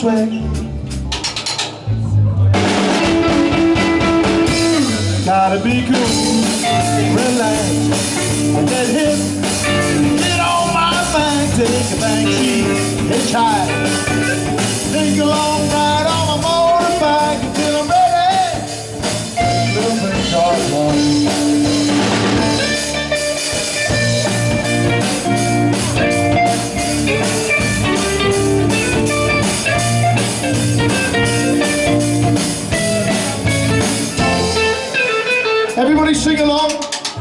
swag. Gotta be cool, relax, and get hip. Get on my back, take a back seat, hitchhike. Take a long ride on my motorbike until I'm ready. Little thing called love. Everybody sing along.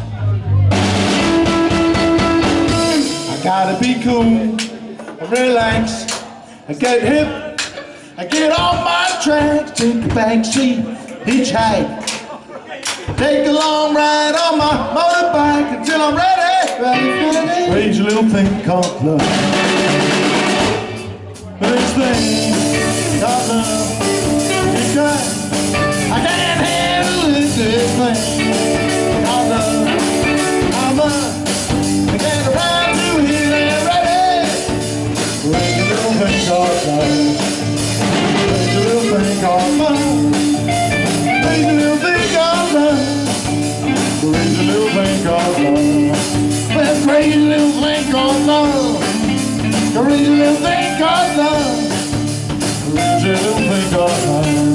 I gotta be cool and relax and get hip and get on my track. Take a back seat, hitchhike. Take a long ride on my motorbike until I'm ready. Crazy little thing called love. This thing called love. I can't handle this thing. Crazy little thing called love. Well, crazy little thing called love. Crazy little thing called love. Crazy little thing called love.